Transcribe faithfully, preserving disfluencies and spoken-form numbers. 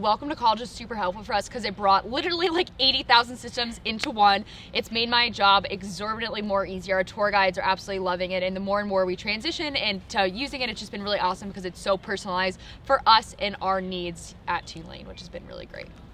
Welcome to College is super helpful for us because it brought literally like eighty thousand systems into one. It's made my job exorbitantly more easier. Our tour guides are absolutely loving it, and the more and more we transition into using it, it's just been really awesome because it's so personalized for us and our needs at Tulane, which has been really great.